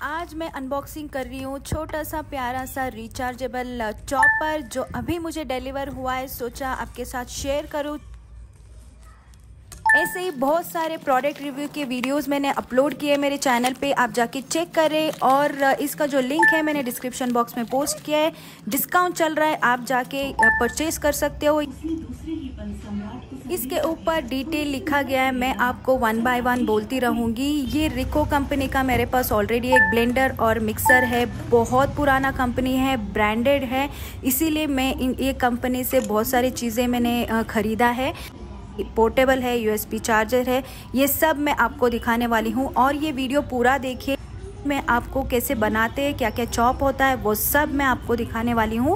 आज मैं अनबॉक्सिंग कर रही हूँ छोटा सा प्यारा सा रिचार्जेबल चॉपर जो अभी मुझे डिलीवर हुआ है। सोचा आपके साथ शेयर करूँ। ऐसे ही बहुत सारे प्रोडक्ट रिव्यू के वीडियोस मैंने अपलोड किए मेरे चैनल पे, आप जाके चेक करें। और इसका जो लिंक है मैंने डिस्क्रिप्शन बॉक्स में पोस्ट किया है। डिस्काउंट चल रहा है, आप जाके परचेज कर सकते हो। इसके ऊपर डिटेल लिखा गया है, मैं आपको वन बाय वन बोलती रहूँगी। ये रिको कंपनी का मेरे पास ऑलरेडी एक ब्लेंडर और मिक्सर है। बहुत पुराना कंपनी है, ब्रांडेड है, इसीलिए मैं ये कंपनी से बहुत सारी चीज़ें मैंने ख़रीदा है। पोर्टेबल है, यूएसबी चार्जर है, ये सब मैं आपको दिखाने वाली हूँ। और ये वीडियो पूरा देखिए, मैं आपको कैसे बनाते हैं, क्या क्या चॉप होता है, वो सब मैं आपको दिखाने वाली हूँ।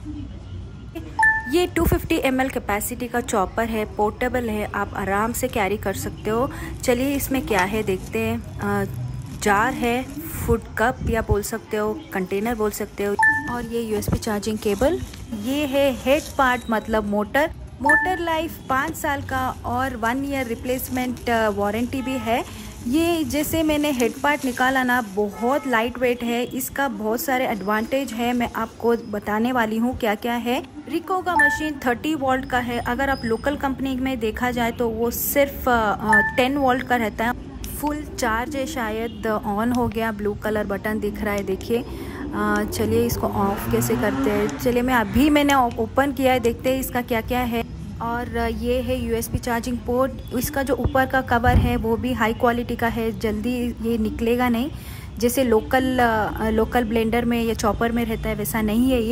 ये 250 ml कैपेसिटी का चॉपर है, पोर्टेबल है, आप आराम से कैरी कर सकते हो। चलिए इसमें क्या है देखते हैं। जार है, फूड कप या बोल सकते हो, कंटेनर बोल सकते हो। और ये यूएसबी चार्जिंग केबल। ये है हेड पार्ट मतलब मोटर लाइफ 5 साल का और 1 ईयर रिप्लेसमेंट वारंटी भी है। ये जैसे मैंने हेड पार्ट निकाला ना, बहुत लाइट वेट है, इसका बहुत सारे एडवांटेज है, मैं आपको बताने वाली हूँ क्या क्या है। रिको का मशीन 30 वोल्ट का है। अगर आप लोकल कंपनी में देखा जाए तो वो सिर्फ 10 वोल्ट का रहता है। फुल चार्ज है, शायद ऑन हो गया, ब्लू कलर बटन दिख रहा है, देखिए। चलिए इसको ऑफ कैसे करते हैं। चलिए मैंने ओपन किया है, देखते हैं इसका क्या क्या है। और ये है यूएसबी चार्जिंग पोर्ट। इसका जो ऊपर का कवर है वो भी हाई क्वालिटी का है, जल्दी ये निकलेगा नहीं। जैसे लोकल ब्लेंडर में या चॉपर में रहता है वैसा नहीं है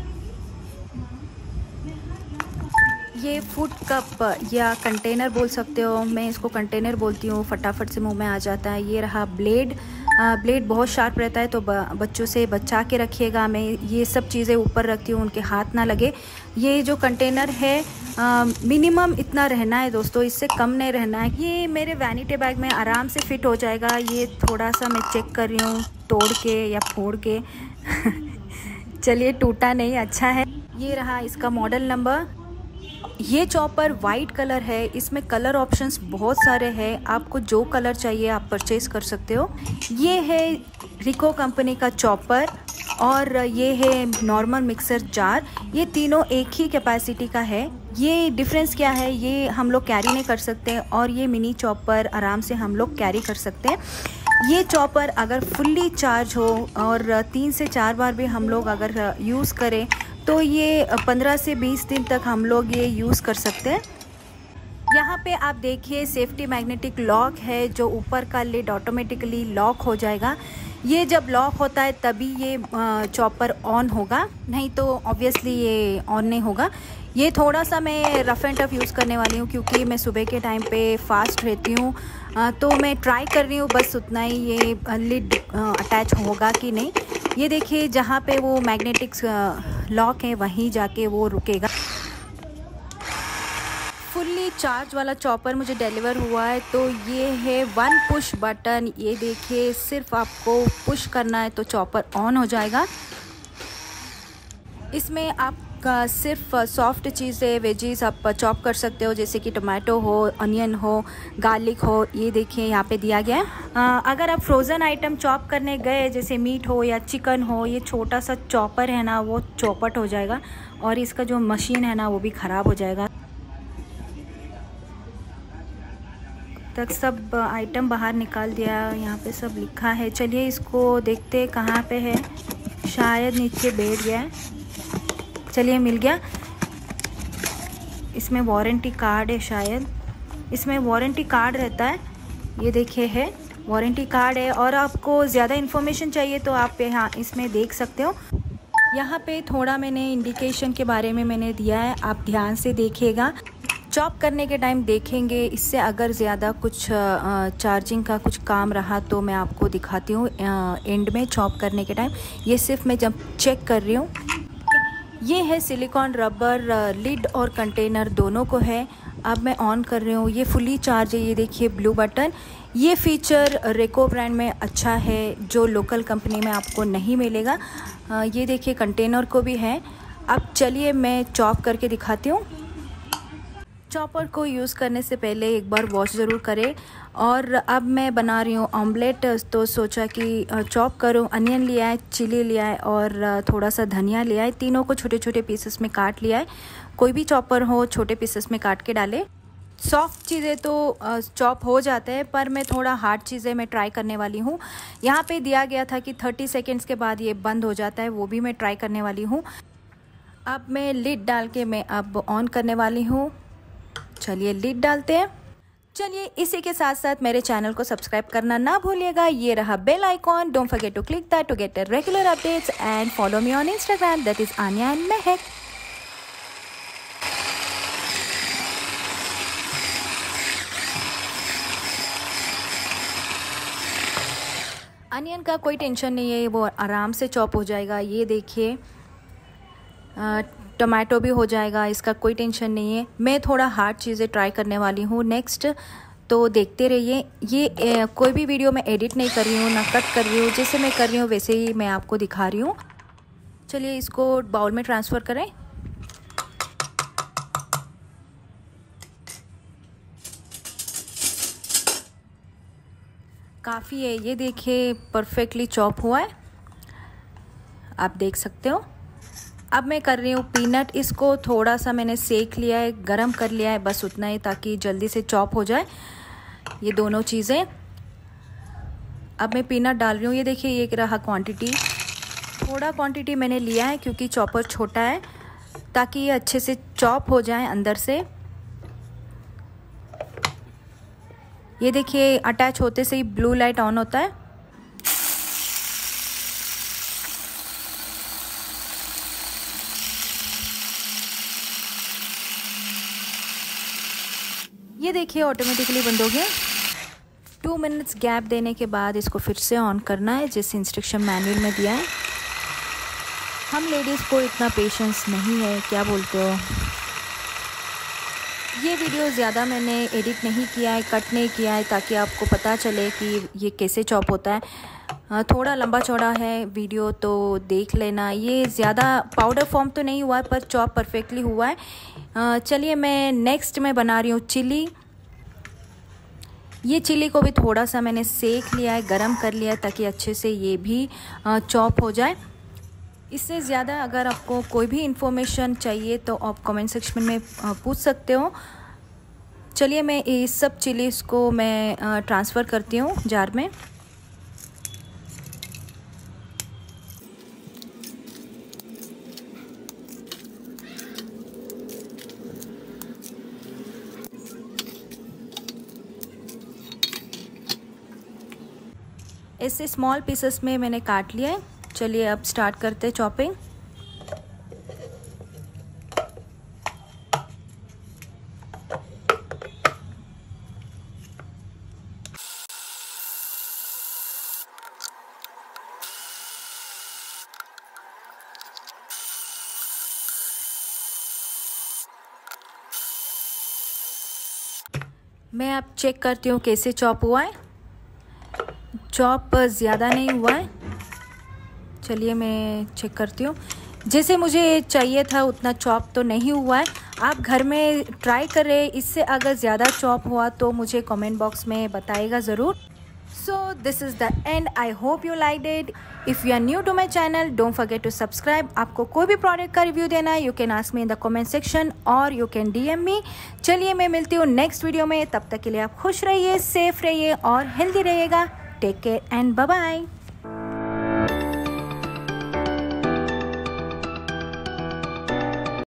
ये फूड कप या कंटेनर बोल सकते हो, मैं इसको कंटेनर बोलती हूँ, फटाफट से मुंह में आ जाता है। ये रहा ब्लेड बहुत शार्प रहता है, तो बच्चों से बचा के रखिएगा। मैं ये सब चीज़ें ऊपर रखती हूँ, उनके हाथ ना लगे। ये जो कंटेनर है मिनिमम इतना रहना है दोस्तों, इससे कम नहीं रहना है। ये मेरे वैनिटी बैग में आराम से फिट हो जाएगा। ये थोड़ा सा मैं चेक कर रही हूँ तोड़ के या फोड़ के चलिए टूटा नहीं, अच्छा है। ये रहा इसका मॉडल नंबर। ये चॉपर वाइट कलर है, इसमें कलर ऑप्शंस बहुत सारे हैं, आपको जो कलर चाहिए आप परचेज कर सकते हो। ये है रिको कंपनी का चॉपर और ये है नॉर्मल मिक्सर जार। ये तीनों एक ही कैपेसिटी का है। ये डिफरेंस क्या है, ये हम लोग कैरी नहीं कर सकते और ये मिनी चॉपर आराम से हम लोग कैरी कर सकते हैं। ये चॉपर अगर फुल्ली चार्ज हो और 3 से 4 बार भी हम लोग अगर यूज़ करें तो ये 15 से 20 दिन तक हम लोग ये यूज़ कर सकते हैं। यहाँ पे आप देखिए सेफ्टी मैग्नेटिक लॉक है, जो ऊपर का लिड ऑटोमेटिकली लॉक हो जाएगा। ये जब लॉक होता है तभी ये चॉपर ऑन होगा, नहीं तो ऑब्वियसली ये ऑन नहीं होगा। ये थोड़ा सा मैं रफ़ एंड टफ यूज़ करने वाली हूँ क्योंकि मैं सुबह के टाइम पे फास्ट रहती हूँ, तो मैं ट्राई कर रही हूँ बस उतना ही। ये लिड अटैच होगा कि नहीं, ये देखिए जहाँ पे वो मैग्नेटिक लॉक है वहीं जाके वो रुकेगा। फुल्ली चार्ज वाला चॉपर मुझे डिलीवर हुआ है, तो ये है 1 पुश बटन। ये देखिए सिर्फ आपको पुश करना है तो चॉपर ऑन हो जाएगा। इसमें आपका सिर्फ सॉफ्ट चीज़ें वेजीज आप चॉप कर सकते हो, जैसे कि टमाटो हो, अनियन हो, गार्लिक हो। ये देखिए यहाँ पे दिया गया है। अगर आप फ्रोज़न आइटम चॉप करने गए जैसे मीट हो या चिकन हो, ये छोटा सा चॉपर है ना वो चौपट हो जाएगा और इसका जो मशीन है ना वो भी ख़राब हो जाएगा। तक सब आइटम बाहर निकाल दिया, यहाँ पे सब लिखा है। चलिए इसको देखते कहाँ पे है, शायद नीचे बैठ गया है। चलिए मिल गया। इसमें वारंटी कार्ड है, शायद इसमें वारंटी कार्ड रहता है। ये देखिए है वारंटी कार्ड है। और आपको ज़्यादा इन्फॉर्मेशन चाहिए तो आप यहाँ इसमें देख सकते हो। यहाँ पे थोड़ा मैंने इंडिकेशन के बारे में मैंने दिया है, आप ध्यान से देखिएगा। चॉप करने के टाइम देखेंगे, इससे अगर ज़्यादा कुछ चार्जिंग का कुछ काम रहा तो मैं आपको दिखाती हूँ एंड में चॉप करने के टाइम। ये सिर्फ मैं जब चेक कर रही हूँ। ये है सिलिकॉन रबर, लिड और कंटेनर दोनों को है। अब मैं ऑन कर रही हूँ, ये फुली चार्ज है। ये देखिए ब्लू बटन, ये फीचर रिको ब्रांड में अच्छा है जो लोकल कंपनी में आपको नहीं मिलेगा। ये देखिए कंटेनर को भी है। अब चलिए मैं चॉप करके दिखाती हूँ। चॉपर को यूज़ करने से पहले एक बार वॉश ज़रूर करें। और अब मैं बना रही हूँ ऑमलेट, तो सोचा कि चॉप करूँ। अनियन लिया है, चिली लिया है और थोड़ा सा धनिया लिया है। तीनों को छोटे छोटे पीसेस में काट लिया है। कोई भी चॉपर हो छोटे पीसेस में काट के डालें। सॉफ्ट चीज़ें तो चॉप हो जाते हैं, पर मैं थोड़ा हार्ड चीज़ें मैं ट्राई करने वाली हूँ। यहाँ पे दिया गया था कि 30 सेकेंड्स के बाद ये बंद हो जाता है, वो भी मैं ट्राई करने वाली हूँ। अब मैं लिड डाल के मैं अब ऑन करने वाली हूँ। चलिए लिड डालते हैं। चलिए इसी के साथ साथ मेरे चैनल को सब्सक्राइब करना ना भूलिएगा। ये रहा bell icon, don't forget to click that to get regular updates and follow me on Instagram, that is Aanya and Mahak. Onion का कोई टेंशन नहीं है, वो आराम से चॉप हो जाएगा। ये देखिए टमाटो भी हो जाएगा, इसका कोई टेंशन नहीं है। मैं थोड़ा हार्ड चीज़ें ट्राई करने वाली हूँ नेक्स्ट, तो देखते रहिए। ये कोई भी वीडियो मैं एडिट नहीं कर रही हूँ, ना कट कर रही हूँ, जैसे मैं कर रही हूँ वैसे ही मैं आपको दिखा रही हूँ। चलिए इसको बाउल में ट्रांसफ़र करें। काफ़ी है, ये देखिए परफेक्टली चॉप हुआ है, आप देख सकते हो। अब मैं कर रही हूँ पीनट। इसको थोड़ा सा मैंने सेक लिया है, गरम कर लिया है, बस उतना ही, ताकि जल्दी से चॉप हो जाए ये दोनों चीज़ें। अब मैं पीनट डाल रही हूँ। ये देखिए ये रहा क्वांटिटी। थोड़ा क्वांटिटी मैंने लिया है क्योंकि चॉपर छोटा है, ताकि ये अच्छे से चॉप हो जाए अंदर से। ये देखिए अटैच होते से ही ब्लू लाइट ऑन होता है। ये देखिए ऑटोमेटिकली बंद हो गया। 2 मिनट्स गैप देने के बाद इसको फिर से ऑन करना है, जैसे इंस्ट्रक्शन मैनुअल में दिया है। हम लेडीज़ को इतना पेशेंस नहीं है, क्या बोलते हो। ये वीडियो ज़्यादा मैंने एडिट नहीं किया है, कट नहीं किया है, ताकि आपको पता चले कि ये कैसे चॉप होता है। थोड़ा लंबा चौड़ा है वीडियो, तो देख लेना। ये ज़्यादा पाउडर फॉर्म तो नहीं हुआ है, पर चॉप परफेक्टली हुआ है। चलिए मैं नेक्स्ट में बना रही हूँ चिली। ये चिली को भी थोड़ा सा मैंने सेक लिया है, गरम कर लिया है, ताकि अच्छे से ये भी चॉप हो जाए। इससे ज़्यादा अगर आपको कोई भी इन्फॉर्मेशन चाहिए तो आप कमेंट सेक्शन में पूछ सकते हो। चलिए मैं इस सब चिलीज़ को मैं ट्रांसफ़र करती हूँ जार में। ऐसे स्मॉल पीसेस में मैंने काट लिया है। चलिए अब स्टार्ट करते हैं चॉपिंग। मैं अब चेक करती हूँ कैसे चॉप हुआ है। चॉप ज़्यादा नहीं हुआ है। चलिए मैं चेक करती हूँ। जैसे मुझे चाहिए था उतना चॉप तो नहीं हुआ है। आप घर में ट्राई करें, इससे अगर ज़्यादा चॉप हुआ तो मुझे कमेंट बॉक्स में बताइएगा ज़रूर। So this is the end. I hope you liked it. If you are new to my channel, don't forget to subscribe. आपको कोई भी प्रोडक्ट का रिव्यू देना है, you can ask me in the comment section और you can DM me. चलिए मैं मिलती हूँ नेक्स्ट वीडियो में। तब तक के लिए आप खुश रहिए, सेफ रहिए और हेल्दी रहिएगा। Take care and bye bye.